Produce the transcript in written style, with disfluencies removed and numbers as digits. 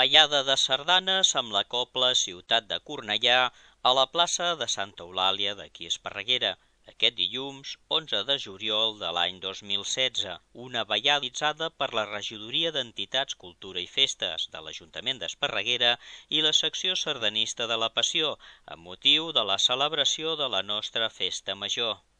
ballada de sardanes amb la Cobla Ciutat de Cornellà a la plaça de Santa Eulàlia d'aquí Esparreguera, aquest dilluns 11 de juliol de l'any 2016, una ballada realitzada per la Regidoria d'Entitats, Cultura i Festes de l'Ajuntament d'Esparreguera i la secció sardanista de la Passió, amb motiu de la celebració de la nostra festa major.